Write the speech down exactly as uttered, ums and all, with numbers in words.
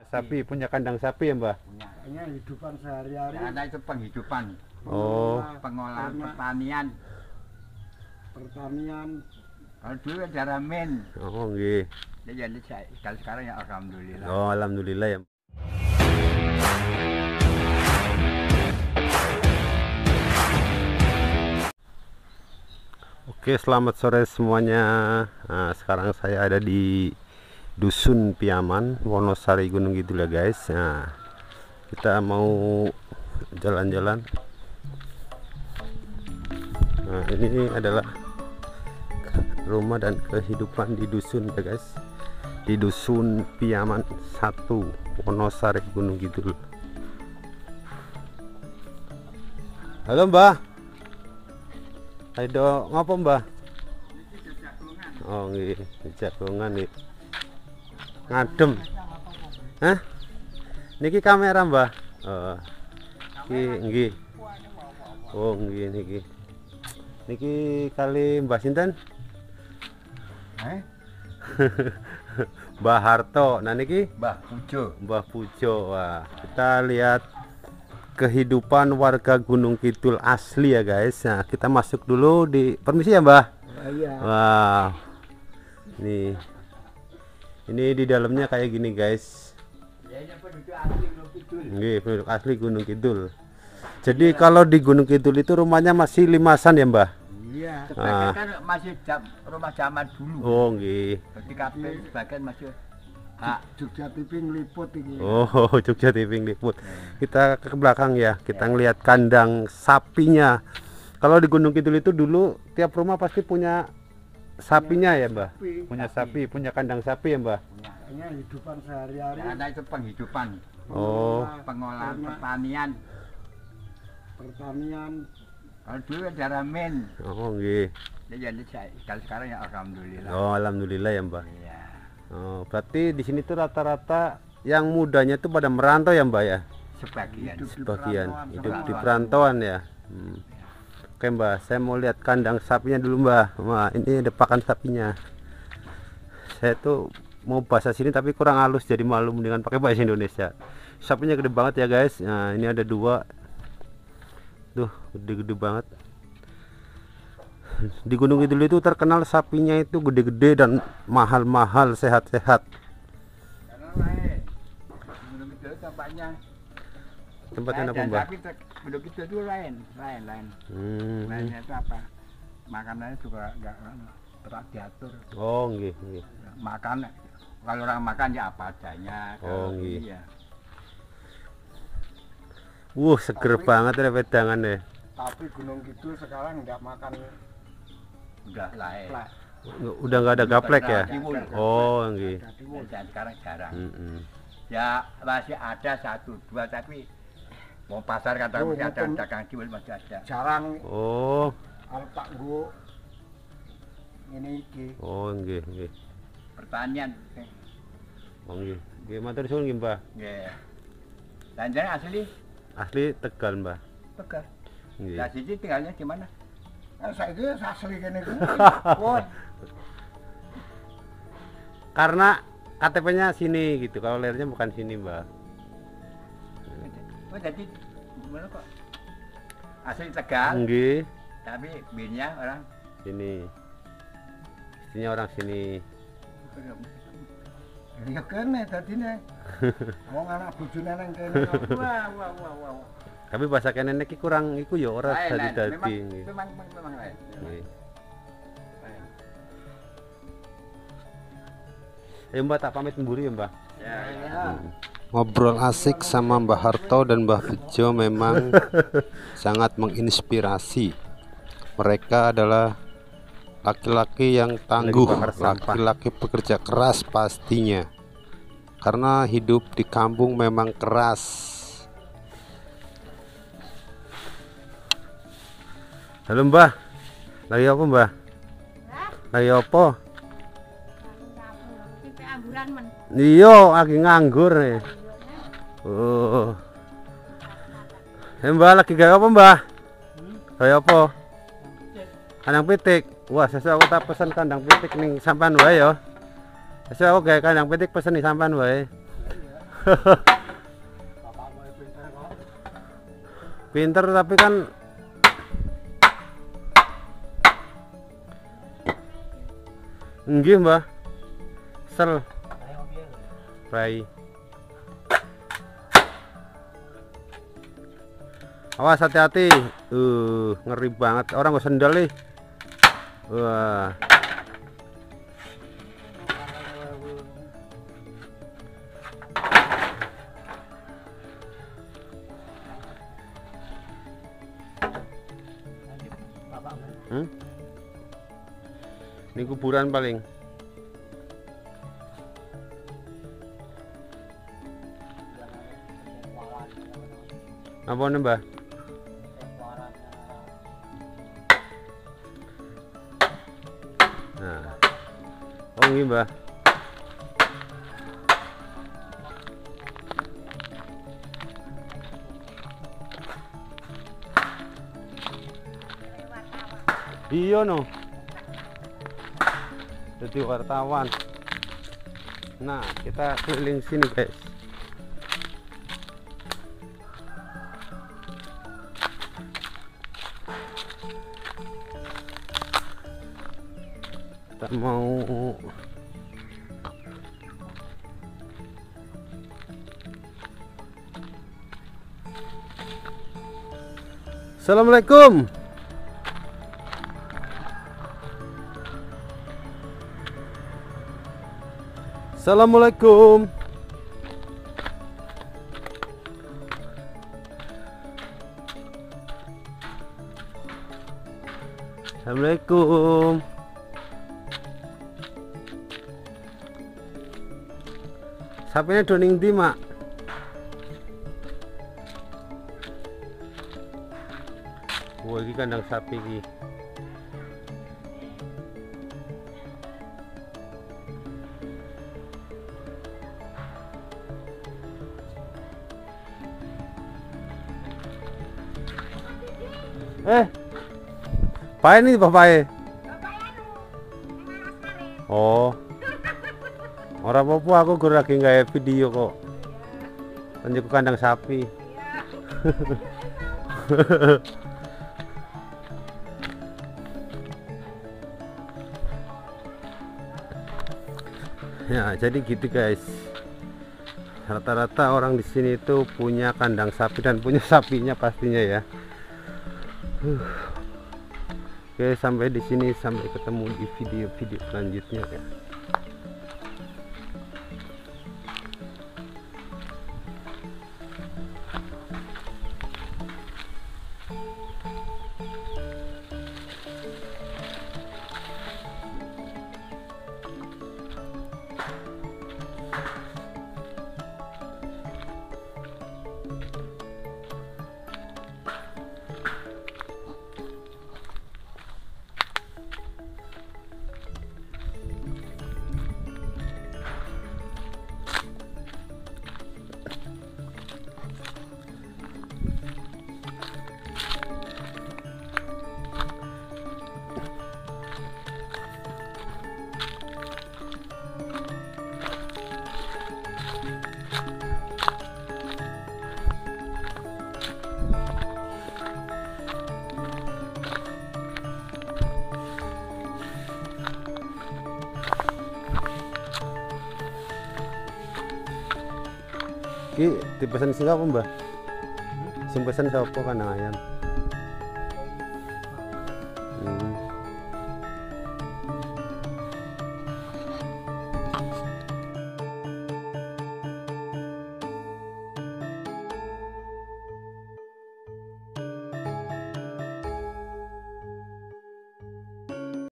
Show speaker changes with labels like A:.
A: sapi, punya kandang sapi ya Mbah?
B: Punya. Ini hidupan sehari-hari.
C: Karena itu penghidupan.
A: Oh.
C: Pengolahan pertanian.
B: Pertanian.
C: Kalau dulu ada ramen.
A: Oh nggih.
C: Jadi kalau sekarang ya alhamdulillah.
A: Oh alhamdulillah ya. Oke, selamat sore semuanya. Nah, sekarang saya ada di Dusun Piaman, Wonosari Gunung Kidul ya guys. Nah, kita mau jalan-jalan. Nah, ini adalah rumah dan kehidupan di dusun ya guys. Di Dusun Piaman satu, Wonosari Gunung Kidul. Halo Mbah. Ayo ngapa Mbah? Oh nggih, jagongan nih. Ngadem. Hah? Niki kamera Mbah. Oh. Niki nggih. Oh nggih niki. Niki kali Mbah sinten?
C: Eh?
A: Mbah Harto. Nah niki
C: Mbah Pujo.
A: Mbah Pujo. Wah, kita lihat kehidupan warga Gunung Kidul asli ya guys. Nah kita masuk dulu di permisi ya Mbah.
B: Iya.
A: Wow, nih ini di dalamnya kayak gini guys. Nggih, penduduk asli Gunung Kidul. Jadi kalau di Gunung Kidul itu rumahnya masih limasan ya Mbah?
B: Iya.
C: Sebagian kan masih jam, rumah zaman dulu.
A: Oh nggih.
C: Jadi kabeh sebagian masih hak.
B: Jogja T V ngeliput ini.
A: Oh Jogja T V liput. Kita ke belakang ya, kita ngelihat kandang sapinya. Kalau di Gunung Kidul itu dulu tiap rumah pasti punya sapinya ya Mbah?
B: Sapi.
A: Punya sapi, punya kandang sapi ya Mbah?
B: Ini hidupan sehari-hari.
C: Karena itu penghidupan.
A: Oh.
C: Pengolahan pertanian.
B: Pertanian.
C: Kalau dulu ada ramen.
A: Oh nggih.
C: Jadi kalau sekarang ya alhamdulillah.
A: Oh alhamdulillah ya Mbah.
C: Iya.
A: Oh, berarti di sini tuh rata-rata yang mudanya tuh pada merantau ya Mbak ya?
C: Sebagian.
B: Hidup di
A: Sebagian
B: perantauan,
A: hidup di
C: perantauan.
A: perantauan ya. Hmm. Oke Mbak, saya mau lihat kandang sapinya dulu Mbak. Wah ini ada pakan sapinya. Saya tuh mau bahasa sini tapi kurang halus jadi malu dengan pakai bahasa Indonesia. Sapinya gede banget ya guys. Nah ini ada dua. Tuh gede-gede banget. Di Gunung Kidul itu terkenal sapinya itu gede-gede dan mahal-mahal, sehat-sehat.
C: Karena lain. Gunung Kidul tempatnya.
A: Tempatnya apa
C: Dan
A: Mbak?
C: tapi Gunung Kidul itu lain, lain, lain.
A: Hmm.
C: Lainnya itu apa? Makanannya juga enggak terat diatur.
A: Oh nggih, nggih.
C: Makan kalau orang makan ya apa adanya.
A: Oh,
C: Kalau
A: nggih.
C: iya.
A: Wuh, seger
B: Tapi-
A: banget ya wedangan deh.
B: Tapi Gunung Kidul sekarang nggak makan
C: Udah lain.
B: plek.
A: Udah nggak ada gaplek ya?
C: Tiwul.
A: Oh nggih.
B: Ada tiwul.
C: Dan sekarang jarang.
A: Mm-mm.
C: Ya masih ada satu dua tapi mau pasar kata
B: Oh,
C: masih ada
B: mungkin-
C: dagang tiwul masih ada.
B: Jarang
A: Oh,
B: alpak gua ini iki.
A: oh nggih, nggih.
C: Pertanian.
A: Oh nggih. Nggih matur suwun nggih, Mbah.
C: Ya. Dan jadi asli
A: Asli Tegal, Mbah.
C: Tegal.
A: Nggih.
C: Nah, siji tinggalnya di mana?
B: Nah, saya kira asli kene kuwi.
C: Oh,
A: Karena K T P-nya sini gitu. Kalau lahirnya bukan sini, Mbah.
C: oh jadi gimana kok? Asli Tegal,
A: Nggih,
C: tapi birnya orang
A: sini. Istrinya orang sini.
B: Ya kene dadine. Wong anak bojone nang kene.
C: wah wah wah wah.
A: Tapi bahasa kene iki kurang iku ya ora
C: Lain, lain.
A: dadi-dadi.
C: Memang,
A: nggih.
C: memang, memang, memang lain.
A: Nggih.
C: Lain.
A: Ayo Mbah tak pamit mburi ya, Mbah.
C: Ya, ya.
A: Hmm. Ngobrol asik sama Mbah Harto dan Mbah Bejo memang sangat menginspirasi. Mereka adalah laki-laki yang tangguh, bakar sampah.
B: laki-laki pekerja keras pastinya. Karena hidup di kampung memang keras.
A: Halo Mbah. Lagi apa Mbah? Lagi apa? Iya, lagi nganggur nih. Oh. Eh Mbah lagi gawe apa Mbah? Gawe apa? Kandang pitik. Wah, sesuk aku tak pesen kandang pitik ning sampean wae ya. Sesuk aku gawe kandang pitik pesen ning sampean wae. Pinter tapi kan nggih Mbah. Sel. Rai. Awas hati-hati. Uh, ngeri banget. Orang gak sendal nih. Wah. Hmm? Ini kuburan paling. Apa nih Mbah? Nah, oh ini Mbah. Iya no. Jadi wartawan. Nah, kita keliling sini guys. Kita mau Assalamualaikum. Assalamualaikum. Assalamualaikum. Sapinya doning di mak. Wah, ini kandang sapi ini. Eh, pae nih papae. Oh, orang apa aku gue lagi nggak video kok. Tunjuk kandang sapi. Ya, jadi gitu guys. Rata-rata orang di sini itu punya kandang sapi dan punya sapinya pastinya ya. Uh. Oke, sampai di sini, sampai ketemu di video-video selanjutnya ya. Ki dipesan sing apa, Mbah? Sing pesen sapa kandang ayam?